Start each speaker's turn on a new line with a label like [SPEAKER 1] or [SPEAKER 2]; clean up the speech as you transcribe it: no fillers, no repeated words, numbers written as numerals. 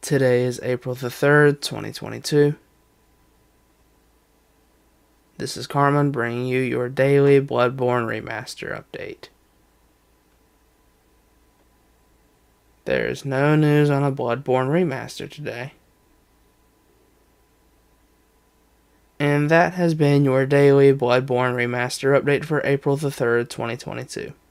[SPEAKER 1] Today is April the 3rd, 2022. This is Carmen bringing you your daily Bloodborne Remaster update. There is no news on a Bloodborne Remaster today. And that has been your daily Bloodborne Remaster update for April the 3rd, 2022.